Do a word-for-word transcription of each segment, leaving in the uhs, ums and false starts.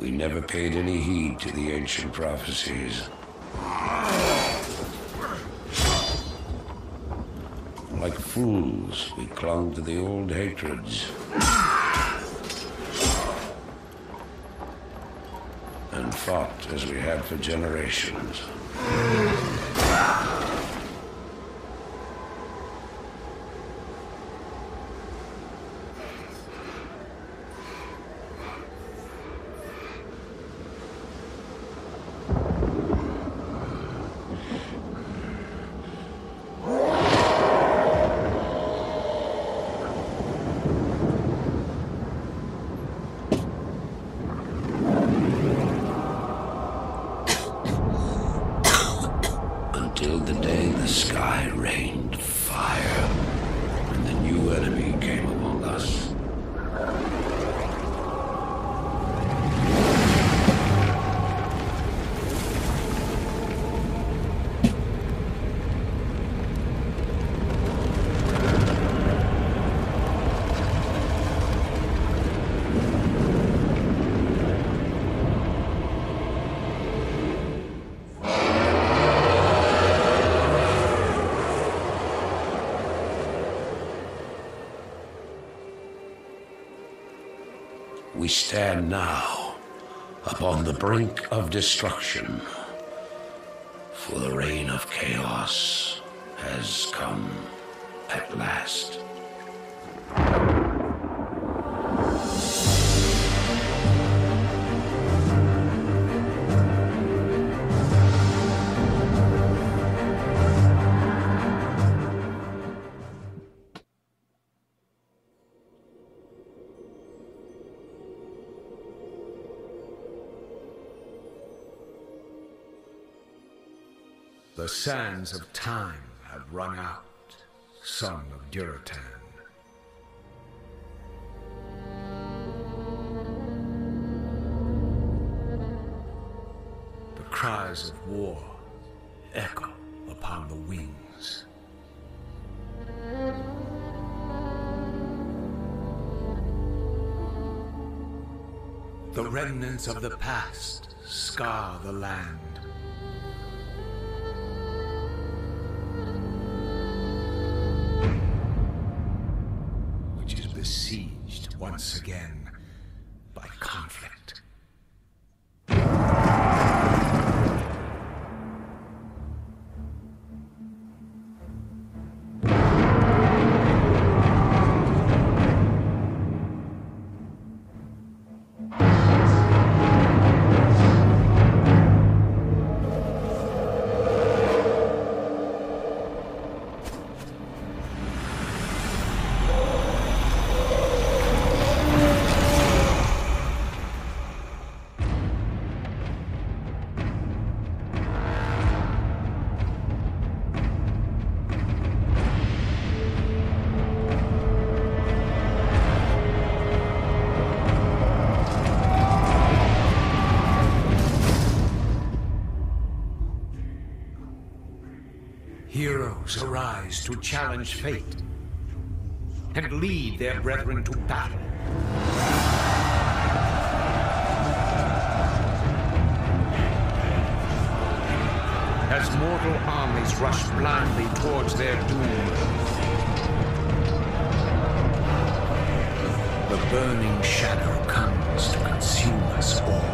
We never paid any heed to the ancient prophecies. Like fools, we clung to the old hatreds. And fought as we had for generations. Until the day the sky rained fire, and the new enemy came among us. We stand now upon the brink of destruction, for the reign of chaos has come at last. The sands of time have run out, son of Duratan. The cries of war echo upon the wings. The remnants of the past scar the land. Besieged once again by conflict. Heroes arise to challenge fate and lead their brethren to battle. As mortal armies rush blindly towards their doom, the burning shadow comes to consume us all.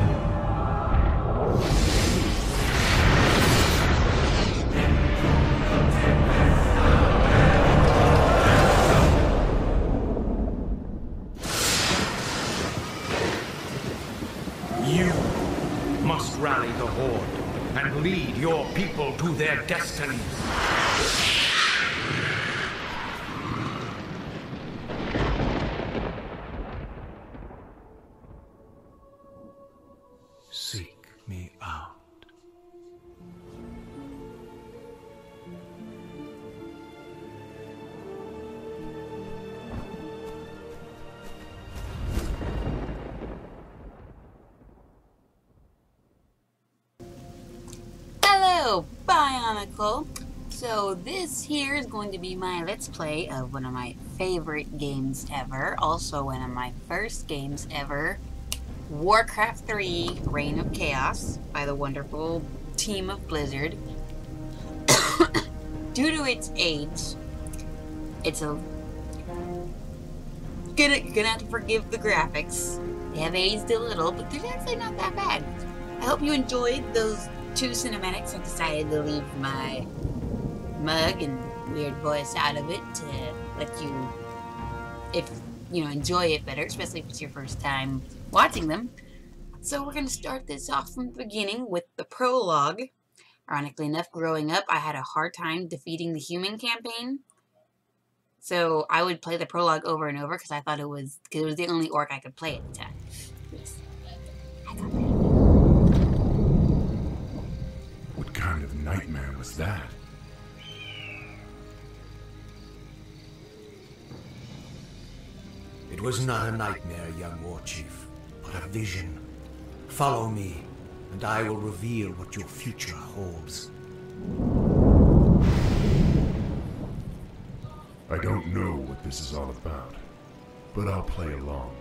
Rally the Horde and lead your people to their destinies. Seek me out. Bionicle. So this here is going to be my Let's Play of one of my favorite games ever. Also one of my first games ever. Warcraft three Reign of Chaos by the wonderful team of Blizzard. Due to its age, it's a gonna gonna have to forgive the graphics. They have aged a little, but they're actually not that bad. I hope you enjoyed those two cinematics. I decided to leave my mug and weird voice out of it to let you, if you know, enjoy it better, especially if it's your first time watching them. So we're gonna start this off from the beginning with the prologue. Ironically enough, growing up, I had a hard time defeating the human campaign. So I would play the prologue over and over because I thought it was because it was the only orc I could play at the time. Yes. What kind of nightmare was that? It was not a nightmare, young war chief, but a vision. Follow me, and I will reveal what your future holds. I don't know what this is all about, but I'll play along.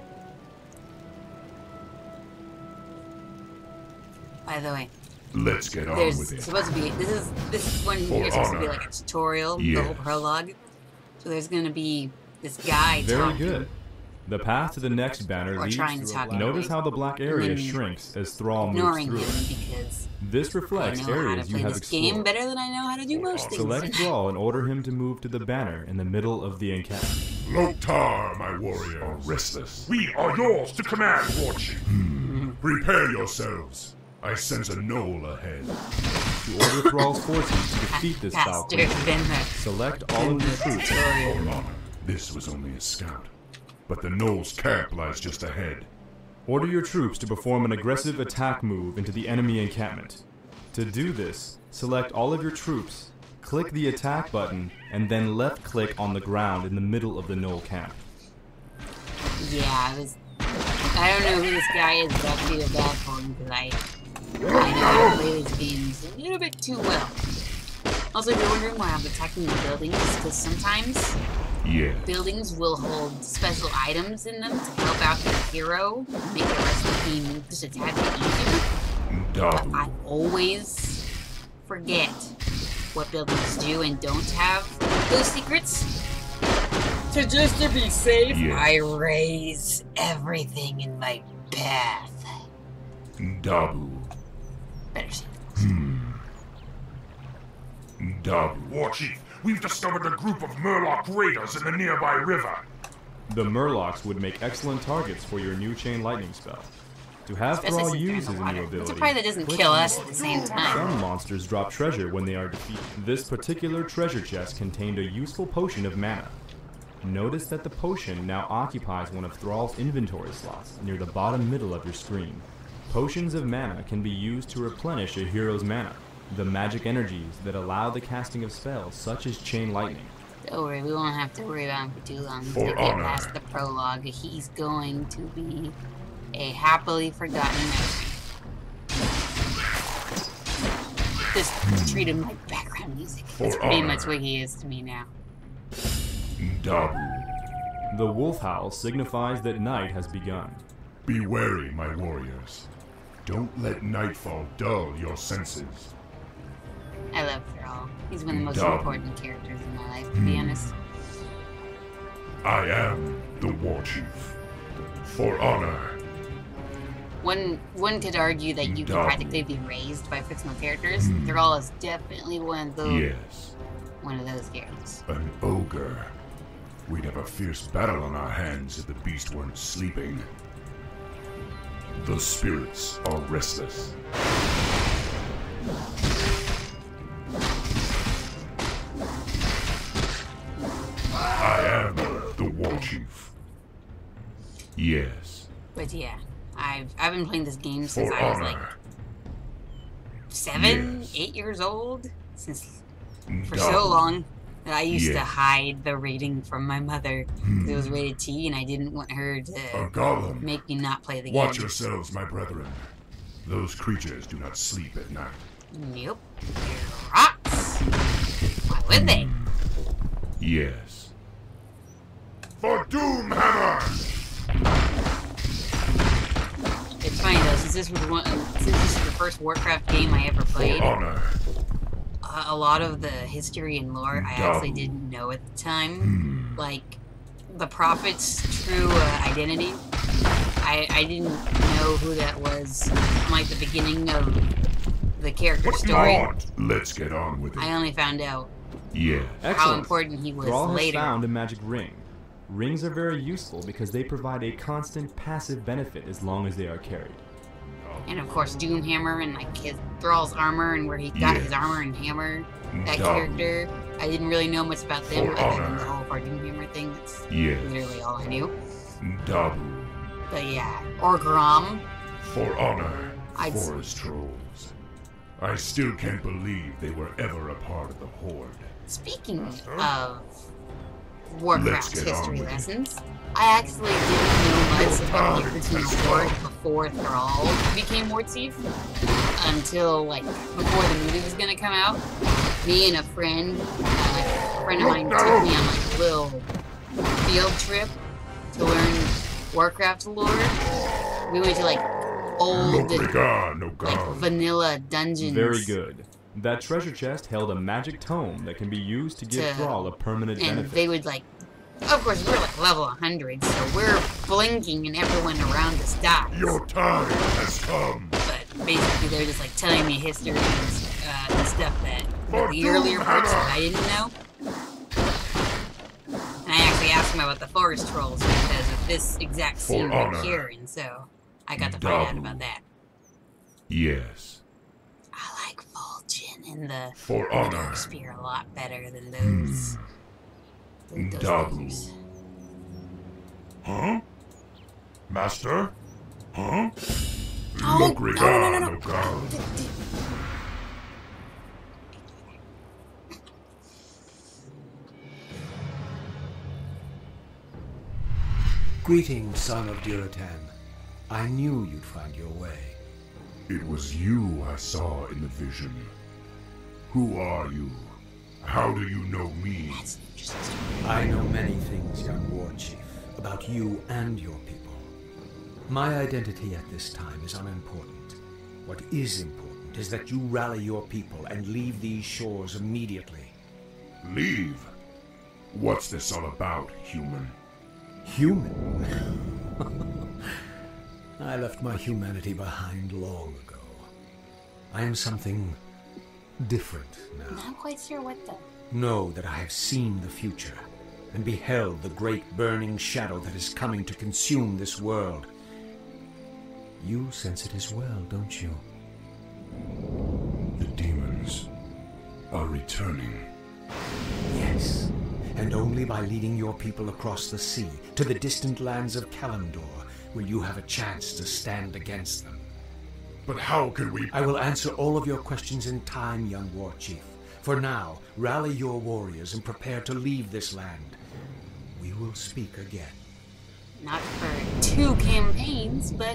By the way, Let's get on there's with it. supposed to be this is this one For here is supposed to be honor. like a tutorial, Yes. the whole prologue. So there's gonna be this guy Very talking. good. The path to the next banner Or leads trying to through talk a Notice how the black area then shrinks as Thrall moves ignoring through him it. because This I reflects know how to areas you play have this game explored. better than I know how to do most things. Select Thrall and order him to move to the banner in the middle of the encampment. Loktar, my warrior, are restless. We are yours to command, War Chief. Prepare yourselves. I sense a knoll ahead. To order Thrall's forces to defeat this foul Faster creature, than the select all of your troops. tutorial. For honor, this was only a scout. But the knoll's camp lies just ahead. Order your troops to perform an aggressive attack move into the enemy encampment. To do this, select all of your troops, click the attack button, and then left click on the ground in the middle of the knoll camp. Yeah, I was. I don't know who this guy is, but I feel bad for him because I. I know how to play these games a little bit too well. Also, if you're wondering why I'm attacking the buildings, because sometimes Yeah. buildings will hold special items in them to help out your hero, make the rest of the game just a tad bit easier. But Dabu. I always forget what buildings do and don't have those secrets. So just to be safe, Yes. I raise everything in my path. Dabu. Better say. Dabu. War Chief, we've discovered a group of Murloc raiders in the nearby river. The Murlocs would make excellent targets for your new chain lightning spell. To have Especially Thrall since they're in use the his new water. It's a ability, probably that doesn't click kill on us at the same time. Some monsters drop treasure when they are defeated. This particular treasure chest contained a useful potion of mana. Notice that the potion now occupies one of Thrall's inventory slots near the bottom middle of your screen. Potions of mana can be used to replenish a hero's mana, the magic energies that allow the casting of spells such as Chain Lightning. Don't worry, we won't have to worry about him for too long. He's For gonna get honor. past the prologue. He's going to be a happily forgotten memory. Just treat him like background music. That's For pretty honor. much what he is to me now. Dabu. The wolf howl signifies that night has begun. Be wary, my warriors. Don't let nightfall dull your senses. I love Thrall. He's one of the most Dumb. important characters in my life, to be honest. I am the war chief. For honor. One one could argue that you can Dumb. practically be raised by fictional characters. Thrall is definitely one of those Yes. one of those characters. An ogre. We'd have a fierce battle on our hands if the beast weren't sleeping. The spirits are restless. I am the war chief. Yes. But yeah, I've I've been playing this game since For I was like honor. seven, Yes. eight years old. Since for Dumb. so long that I used to Yes. hide the rating from my mother because it was rated T, and I didn't want her A to golem. make me not play the Watch game. yourselves, my brethren. Those creatures do not sleep at night. Nope. They're rocks. Why would they? Yes. For Doomhammer! It's funny though, since this was one, since this is the first Warcraft game I ever played, For honor. uh, a lot of the history and lore I actually didn't know at the time. Hmm. Like the Prophet's true uh, identity. I I didn't know who that was from like the beginning of the character What story. not? Let's get on with it. I only found out Yeah. how Excellent. important he was Thrall has later. found a magic ring. Rings are very useful because they provide a constant passive benefit as long as they are carried. And of course, Doomhammer and like his Thrall's armor and where he got his Yes. armor and hammer. That Double. character, I didn't really know much about them For other than honor. the whole part Doomhammer thing. That's Yes. literally all I knew. Double. But yeah, or Grom. For honor. I'd s- Forest trolls. I still can't believe they were ever a part of the Horde. Speaking Master? of Let's Warcraft get on history with it. lessons, I actually didn't know much about the time original has Horde come. before Thrall became Horde Chief. Until like before the movie was gonna come out. Me and a friend, uh, a friend of mine took me on like a little field trip to learn Warcraft lore. We went to like old, Lobriga, no like god. vanilla dungeons. Very good. That treasure chest held a magic tome that can be used to give To- Thrall a permanent And benefit. they would like, of course we're like level one hundred, so we're blinking and everyone around us dies. Your time has come. But basically they're just like telling me history and, uh, and stuff that, that the For earlier Doom parts Hammer. that I didn't know. And I actually asked him about the forest trolls because of this exact scene For right honor. here, and so I got to find out Double. about that. Yes. I like Vol'jin and the For the honor. Dark Spear a lot better than those. than those Double. others. Huh? Master? Huh? Oh, Lobriga, no, no, no, no. no god. Greetings, son of Duratan. I knew you'd find your way. It was you I saw in the vision. Who are you? How do you know me? That's an interesting story. I know many things, young war chief, about you and your people. My identity at this time is unimportant. What is important is that you rally your people and leave these shores immediately. Leave? What's this all about, human? Human? I left my humanity behind long ago. I am something different now. Not quite sure what the. Know that I have seen the future and beheld the great burning shadow that is coming to consume this world. You sense it as well, don't you? The demons are returning. Yes, and only by leading your people across the sea to the distant lands of Kalimdor will you have a chance to stand against them. But how can we... I will answer all of your questions in time, young war chief. For now, rally your warriors and prepare to leave this land. We will speak again. Not for two campaigns, but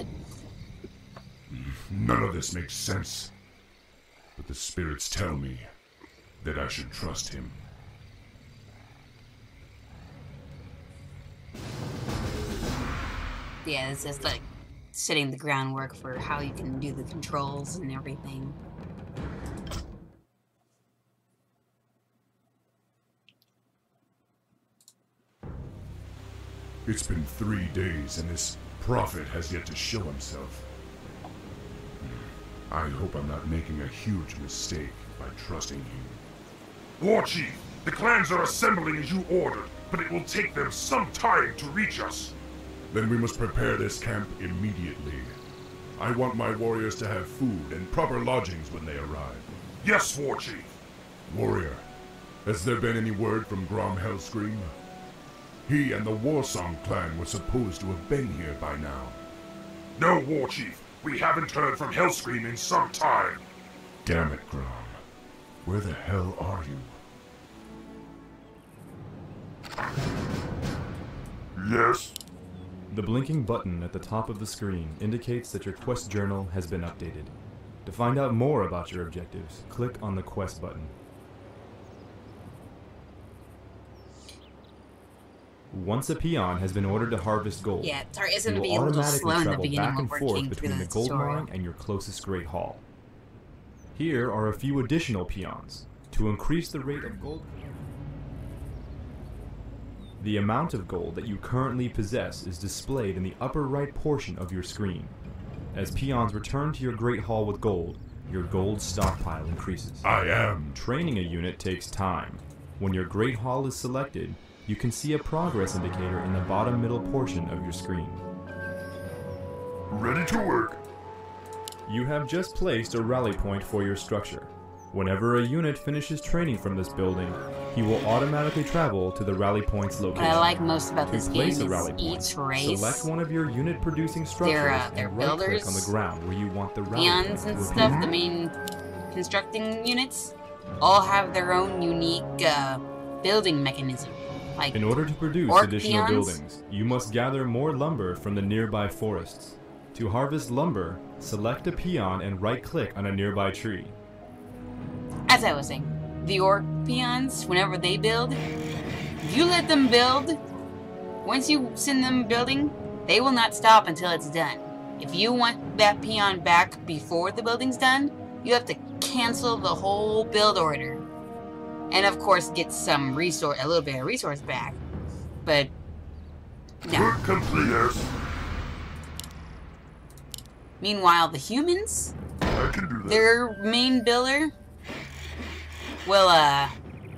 None of this makes sense. But the spirits tell me that I should trust him. yeah, it's just like setting the groundwork for how you can do the controls and everything. It's been three days and this prophet has yet to show himself. I hope I'm not making a huge mistake by trusting him. War Chief, the clans are assembling as you ordered, but it will take them some time to reach us. Then we must prepare this camp immediately. I want my warriors to have food and proper lodgings when they arrive. Yes, War Chief. Warrior, has there been any word from Grom Hellscream? He and the Warsong clan were supposed to have been here by now. No, War Chief. We haven't heard from Hellscream in some time. Damn it, Grom. Where the hell are you? Yes? The blinking button at the top of the screen indicates that your quest journal has been updated. To find out more about your objectives, click on the quest button. Once a peon has been ordered to harvest gold, Yeah, sorry, it's you gonna will be a little automatically slow in the travel beginning back when and we're forth getting through between the the gold tutorial. mine and your closest great hall. Here are a few additional peons to increase the rate of gold. The amount of gold that you currently possess is displayed in the upper right portion of your screen. As peons return to your great hall with gold, your gold stockpile increases. I am. Training a unit takes time. When your great hall is selected, you can see a progress indicator in the bottom middle portion of your screen. Ready to work. You have just placed a rally point for your structure. Whenever a unit finishes training from this building, he will automatically travel to the rally point's location. What I like most about To this game place is a rally point, each race, select one of your unit-producing structures their, uh, their and right-click builders, on the ground where you want the rally peons point to and appear. stuff, the main constructing units, all have their own unique uh, building mechanism. Like In order to produce orc additional peons? buildings, you must gather more lumber from the nearby forests. To harvest lumber, select a peon and right-click on a nearby tree. As I was saying, the orc peons, whenever they build, if you let them build, once you send them building, they will not stop until it's done. If you want that peon back before the building's done, you have to cancel the whole build order. And of course get some resource, a little bit of resource back. But, no. Work complete, yes. Meanwhile, the humans, I can do that. their main builder, will, uh,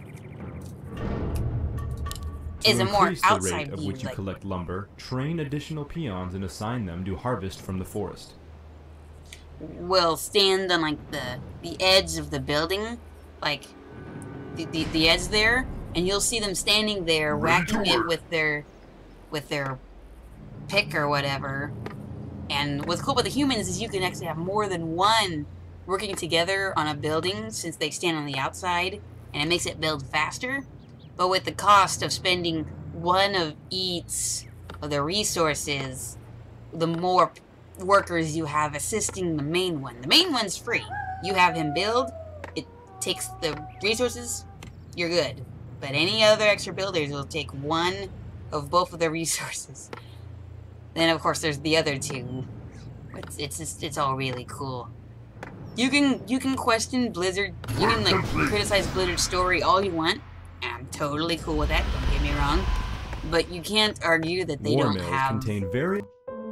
To is a more increase the outside rate of view, which you like, collect lumber, train additional peons and assign them to harvest from the forest. will stand on like the the edge of the building, like the the, the edge there, and you'll see them standing there Ready to whacking it work. with their with their pick or whatever. And what's cool about the humans is you can actually have more than one working together on a building since they stand on the outside, and it makes it build faster. But with the cost of spending one of each of the resources, the more workers you have assisting the main one. The main one's free. You have him build, it takes the resources, you're good. But any other extra builders will take one of both of the resources. Then of course there's the other two. It's it's just, it's all really cool. You can you can question Blizzard, you can like criticize Blizzard's story all you want, and I'm totally cool with that, don't get me wrong. But you can't argue that they War don't mills have contain very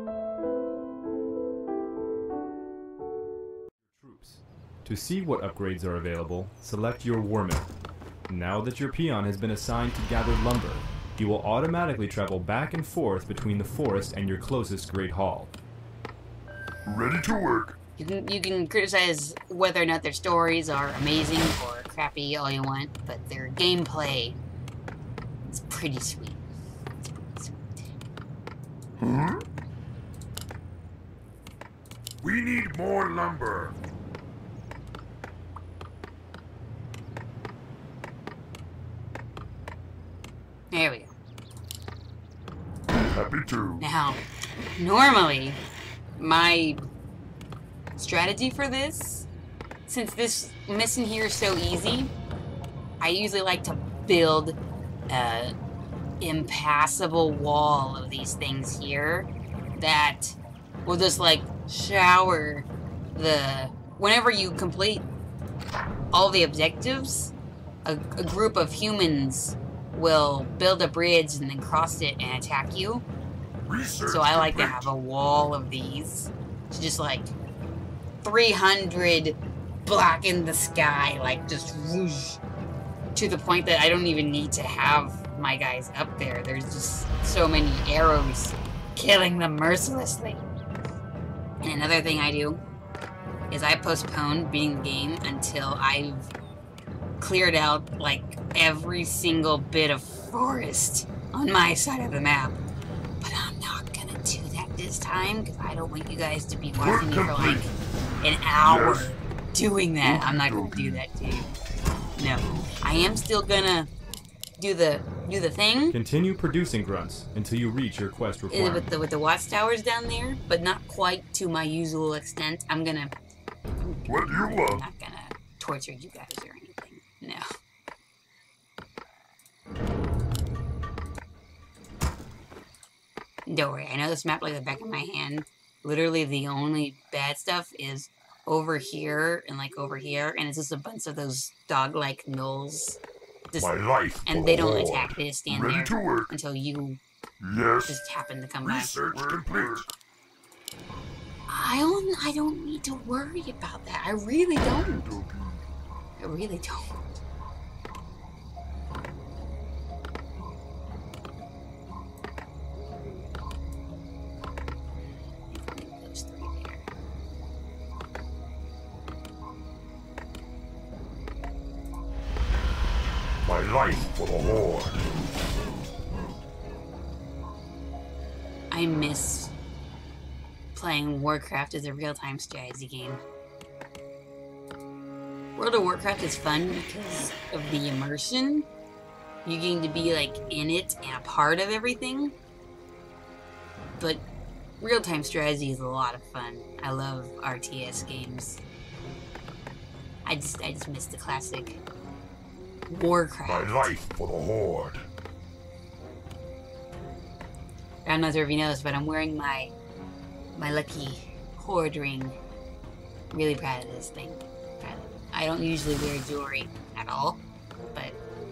troops. To see what upgrades are available, select your war mill. Now that your peon has been assigned to gather lumber, you will automatically travel back and forth between the forest and your closest great hall. Ready to work. You can you can criticize whether or not their stories are amazing or crappy all you want, but their gameplay is pretty sweet. It's pretty sweet. Hmm? We need more lumber. There we go. Happy to. Now, normally, my strategy for this, since this mission here is so easy, I usually like to build a impassable wall of these things here that will just like shower the, whenever you complete all the objectives, a, a group of humans will build a bridge and then cross it and attack you. Research So I like to complete. have a wall of these. It's just like three hundred blocking the sky, like just whoosh, to the point that I don't even need to have my guys up there. There's just so many arrows killing them mercilessly. And another thing I do is I postpone beating the game until I've cleared out like every single bit of forest on my side of the map. But I'm not gonna do that this time because I don't want you guys to be watching me for like an hour Yes. doing that. I'm not gonna do that to you. No, I am still gonna do the do the thing Continue producing grunts until you reach your quest uh, with requirement. the with the watchtowers down there, but not quite to my usual extent. I'm gonna What do you I'm want? not gonna torture you guys or anything. No. Don't worry, I know this map like the back of my hand. Literally, the only bad stuff is over here and like over here, and it's just a bunch of those dog-like gnolls. Just, My life and for they the don't Horde. attack; they just stand Ready there to work. until you Yes. just happen to come Research by. complete. I don't. I don't need to worry about that. I really don't. I really don't. Those three there. My life for the Horde. I miss playing Warcraft as a real-time strategy game. World of Warcraft is fun because of the immersion. You getting to be like in it and a part of everything. But real-time strategy is a lot of fun. I love R T S games. I just I just miss the classic Warcraft. My life for the Horde. I'm not sure if you noticed, but I'm wearing my my lucky Horde ring. Really proud of this thing. Proud of it. I don't usually wear jewelry at all, but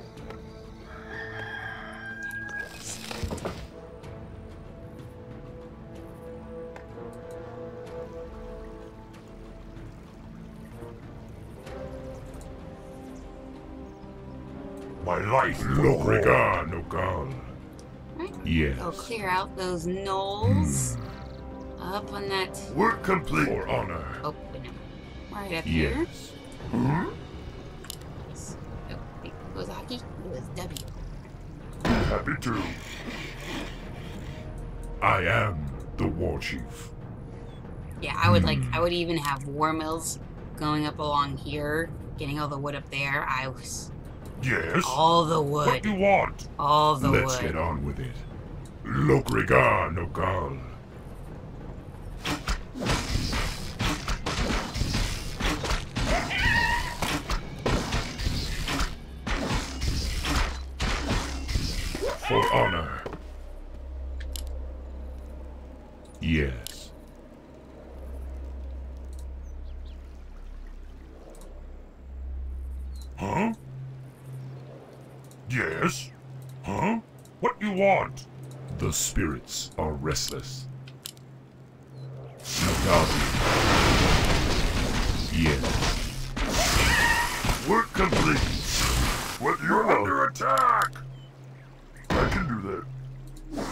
My life for the Horde. No gun. right. Yes. I'll clear out those knolls up on that. Work complete. For honor. Oh, wait, no. Right up here. Yes. Yes. Oh, wait, what was hockey? It was W. Happy to. I am the war chief. Yeah, I would like. I would even have war mills going up along here, getting all the wood up there. I was Yes. all the What wood, do you want? all the Let's wood. get on with it. Lokrigar no gun. For honor. Yes. Huh? Yes. Huh? What do you want? The spirits are restless. Nagabi. Yes. Work complete. What you're under attack. I can do that.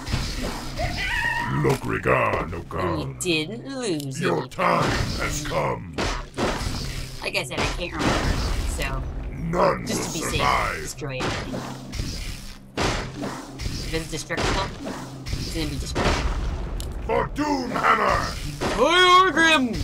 Lokrigar no And gun. we didn't lose Your any. time has come. Like I said, I can't remember. So None just will to be safe, survive. destroy everything. If it's destructible, it's gonna be destructible. For Doomhammer. Orgrim!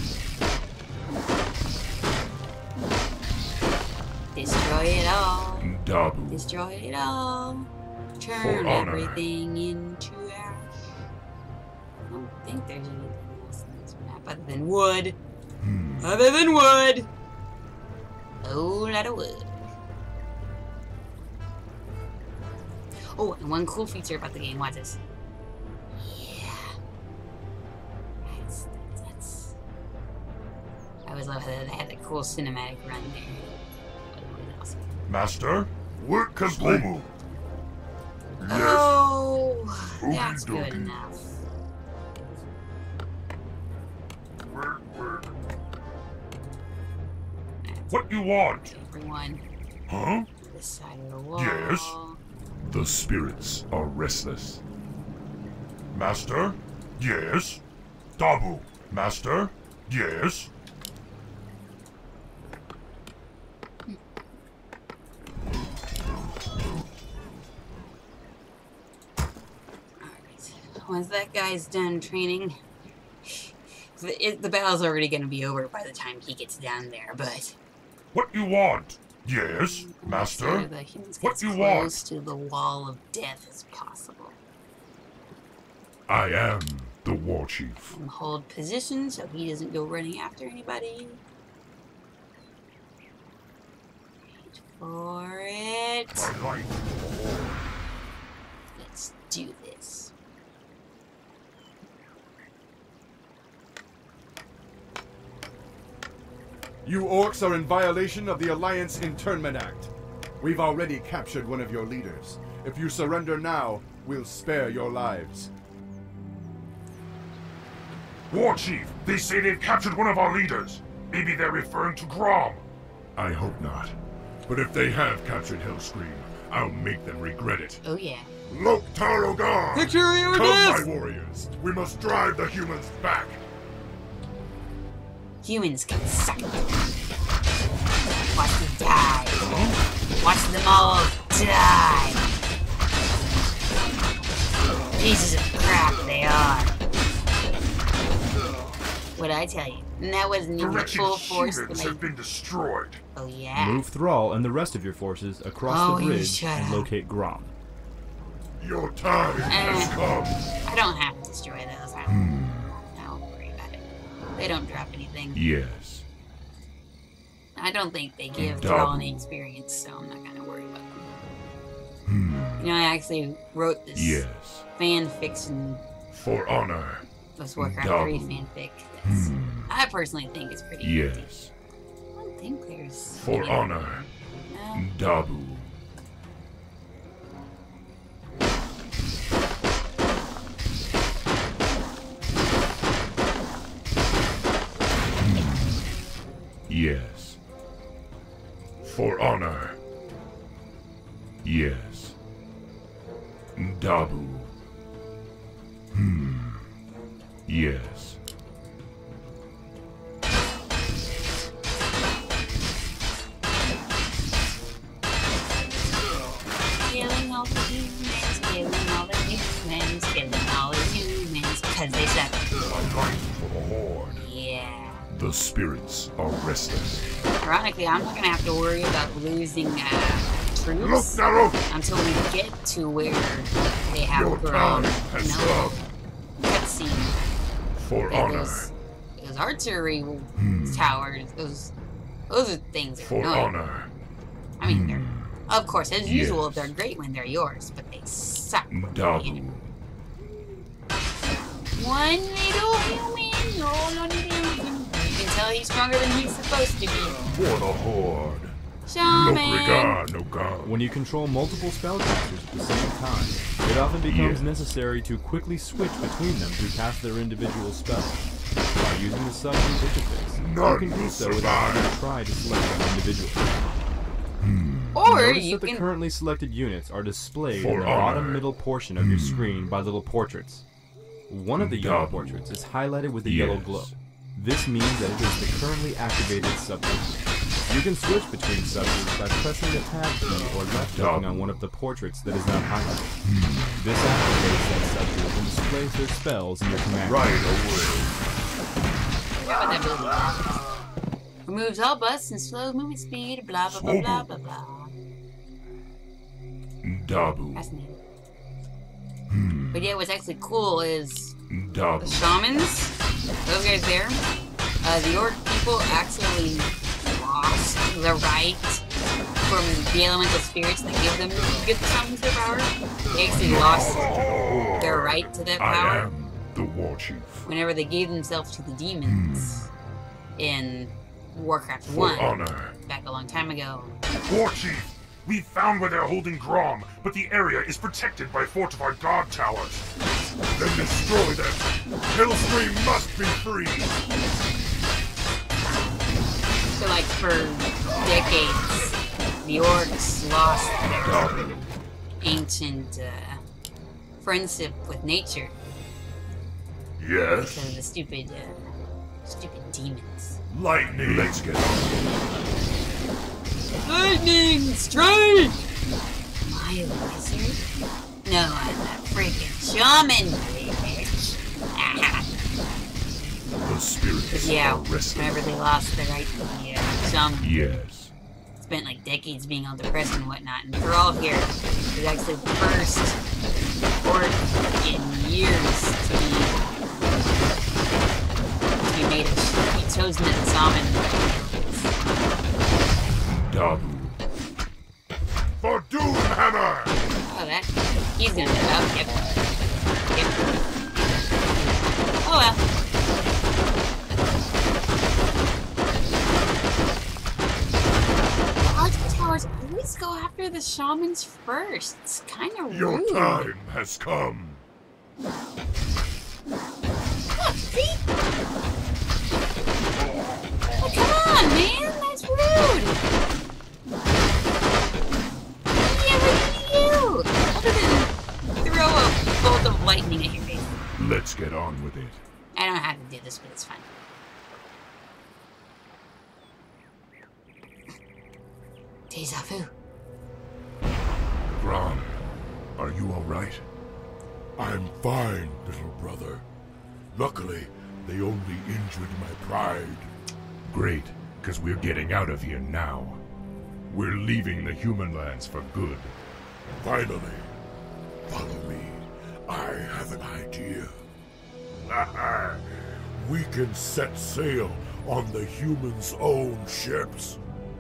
Destroy it all. Dabu. Destroy it all. Turn For honor. everything into ash. I don't think there's anything else in this map other than wood. Hmm. Other than wood. A whole lot of wood. Oh, and one cool feature about the game. Watch this. Yeah. That's, that's, that's... I always love how they had that cool cinematic run there. That was awesome. Master, work complete. Yes. Oh, Okey that's good dokey. enough. Work, work. What do you want? Everyone, Huh? this side of the wall. Yes. The spirits are restless. Master? Yes. Dabu. Master? Yes. Alright. Once that guy's done training, the, it, the battle's already going to be over by the time he gets down there, but... What do you want? Yes, Master. So the humans What get do you close want? to the wall of death as possible. I am the war chief. And hold position so he doesn't go running after anybody. Wait for it. My life. Let's do this. You orcs are in violation of the Alliance Internment Act. We've already captured one of your leaders. If you surrender now, we'll spare your lives. War Chief, they say they've captured one of our leaders. Maybe they're referring to Grom. I hope not. But if they have captured Hellscream, I'll make them regret it. Oh yeah. Lok Tarogar! Picture your Come, death! my warriors. We must drive the humans back. Humans can suck. Watch them die. Watch them all die. Pieces of crap they are. What'd I tell you? And that wasn't even Direction full force. humans That I... have been destroyed. Oh yeah. Move Thrall and the rest of your forces across Oh, the you bridge shut and up. locate Grom. Your time has Eh. come. I don't have to destroy those. I don't, I don't worry about it. They don't drop anything. Yes. I don't think they give Double. Thrall any experience, so I'm not gonna worry about them. You know, I actually wrote this Yes. fan fiction, For honor. this Warcraft Double. three fanfic. That's, I personally think it's pretty good. Yes. I don't think there's For any- honor. No. Dabu. Yes. For honor. Yes. Dabu. Hmm. Yes. Killing all the humans, killing all the humans, killing all the humans, cause they suck. A life for the Horde. Yeah. The spirits are restless. Ironically, I'm not gonna have to worry about losing uh, Look, troops Naro! until we get to where they have Your grown. time has You know, come. cutscene. For Like honor. those, those archery towers, those those are things that are For annoying. honor. I mean, they're of course as usual Yes. they're great when they're yours, but they suck. when they're the Dabu. enemy. One little human, all on the human. You can tell he's stronger than he's supposed to be. For the Horde. No Shaman. regard, no god. When you control multiple spellcasters at the same time, it often becomes Yes. necessary to quickly switch between them to cast their individual spells. By using the subject interface, None you can do will so without having to survive. try to select them individually. Or Notice you that the can. currently selected units are displayed For in the honor. bottom middle portion of your screen by little portraits. One of the yellow Double. portraits is highlighted with a yellow Yes. glow. This means that it is the currently activated subject. You can switch between subjects by pressing the tab key or left clicking on Double. one of the portraits that is not highlighted. This activates that subject and displays their spells in your command. Right away. How about that ability? Removes all busts and slows movement speed, blah blah blah blah blah blah. Dabu. That's neat. But yeah, what's actually cool is the Dabu. shamans, those guys there, uh, the orc people actually lost the right from the elemental spirits that give them give the shamans their power. They actually lost their right to that I power am the War Chief. whenever they gave themselves to the demons in Warcraft For one honor. back a long time ago. War Chief! We found where they're holding Grom, but the area is protected by fortified guard towers. Then destroy them! Hellscream must be free! So like for decades, the orcs lost their Dabu. ancient uh, friendship with nature Yes? because of the stupid, uh, stupid demons. Lightning! Let's get on. Lightning strike! Am I a wizard? No, I'm a freaking shaman, bitch. The spirits Yeah, are restless. whenever they lost their right to the uh, shaman, Yes. spent like decades being all depressed and whatnot, and they're all here. It's actually the first orc in years to be, to be made a, to be chosen as a shaman. Dabu. For Doomhammer! Oh, that, he's gonna live out, yep. Yep. Oh well. to the shamans first. It's kind of rude. Your time has come. Oh, see? Oh, come on, man. That's rude. What did he ever do to you? Other than throw a bolt of lightning at your face. Let's get on with it. I don't know how to do this, but it's fun. Deja vu. Ron, are you alright? I'm fine, little brother. Luckily, they only injured my pride. Great, because we're getting out of here now. We're leaving the human lands for good. Finally, follow me. I have an idea. We can set sail on the humans' own ships.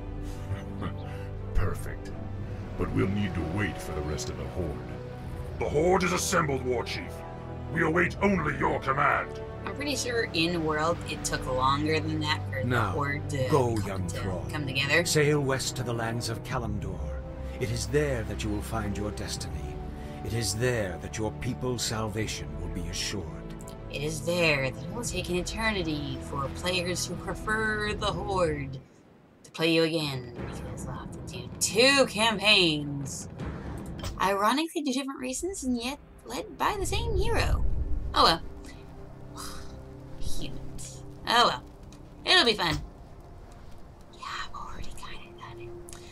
Perfect. But we'll need to wait for the rest of the Horde. The Horde is assembled, War Chief. We await only your command. I'm pretty sure in world it took longer than that for Now, the Horde to, go, come, young to thrall. come together. Sail west to the lands of Kalimdor. It is there that you will find your destiny. It is there that your people's salvation will be assured. It is there that it will take an eternity for players who prefer the Horde to play you again, because they'll have to do two campaigns. Ironically, two different reasons, and yet led by the same hero. Oh well. Humans. Oh well. It'll be fun. Yeah, I've already kind of done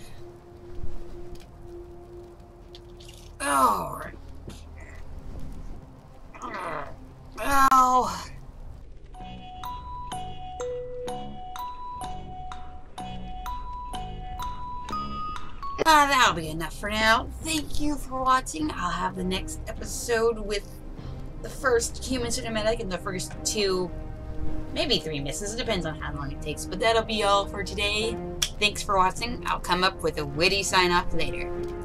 it. Alright. Oh. Uh, that'll be enough for now. Thank you for watching. I'll have the next episode with the first human cinematic and the first two, maybe three missions. It depends on how long it takes. But that'll be all for today. Thanks for watching. I'll come up with a witty sign-off later.